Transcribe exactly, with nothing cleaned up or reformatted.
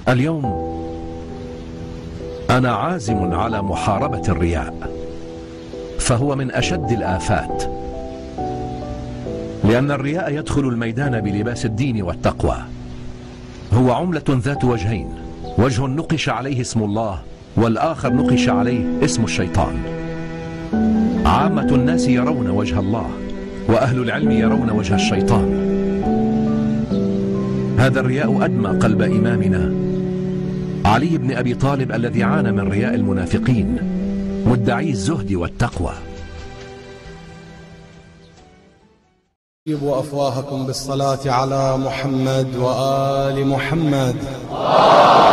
اليوم أنا عازم على محاربة الرياء، فهو من أشد الآفات، لأن الرياء يدخل الميدان بلباس الدين والتقوى. هو عملة ذات وجهين، وجه نقش عليه اسم الله، والآخر نقش عليه اسم الشيطان. عامة الناس يرون وجه الله، وأهل العلم يرون وجه الشيطان. هذا الرياء أدمى قلب إمامنا علي بن أبي طالب الذي عانى من رياء المنافقين مدعي الزهد والتقوى. طيبوا أفواهكم بالصلاة على محمد وآل محمد.